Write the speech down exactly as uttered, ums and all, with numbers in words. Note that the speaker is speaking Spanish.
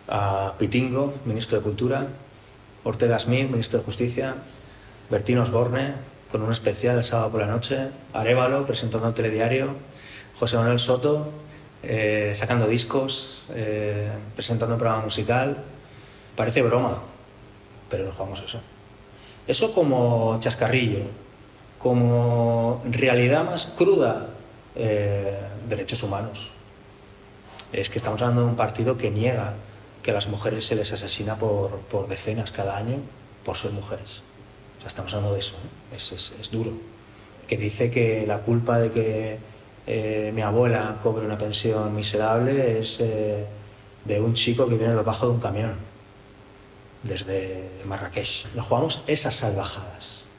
a Pitingo, ministro de Cultura, Ortega Smith, ministro de Justicia, Bertín Osborne, con un especial el sábado por la noche, Arévalo presentando el telediario, José Manuel Soto eh, sacando discos, eh, presentando un programa musical. Parece broma, pero no jugamos eso. Eso como chascarrillo, como realidad más cruda, eh, derechos humanos. Es que estamos hablando de un partido que niega que a las mujeres se les asesina por, por decenas cada año por ser mujeres. O sea, estamos hablando de eso, ¿eh? es, es, es duro. Que dice que la culpa de que eh, mi abuela cobre una pensión miserable es eh, de un chico que viene debajo de un camión desde Marrakech. Nos jugamos esas salvajadas.